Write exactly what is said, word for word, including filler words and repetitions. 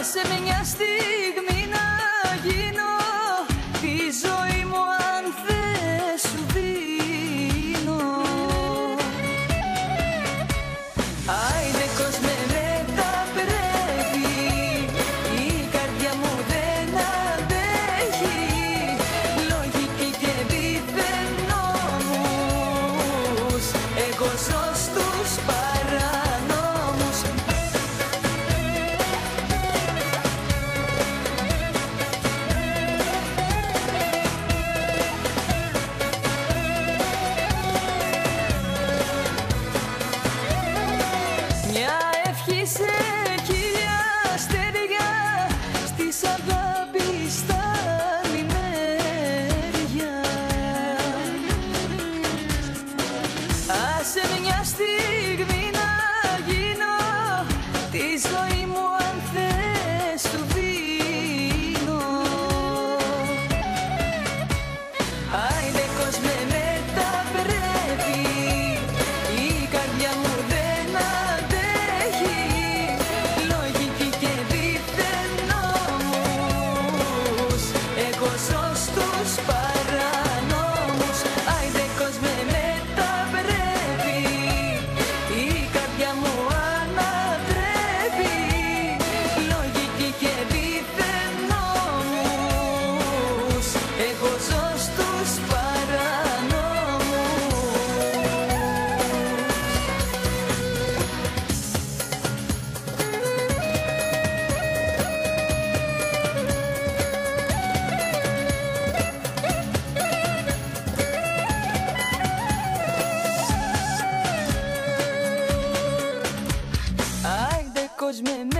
Άσε με μια στιγμή να γίνω τη ζωή μου αν θες σου δίνω. Άιντε κόσμε με τα πρέπει, η καρδιά μου δεν αντέχει λογική και δίθεν νόμους. Εγώ ζω στους παρανόμους. Μια ευχή σε χίλια αστέρια στις αγάπης τα μημέρια. Άσε μια στιγμή να γίνω τη ζωή μου αν θες σου δίνω. Άιντε κόσμε με τα πρέπει, η καρδιά μου δεν αντέχει λογική και δίθεν νόμους. Εγώ ζω στους παρανόμους. Άιντε κόσμε με τα πρέπει, η καρδιά μου ανατρέπει λογική και δίθεν νόμους. Εγώ ζω στους παρανόμους. Άιντε κόσμε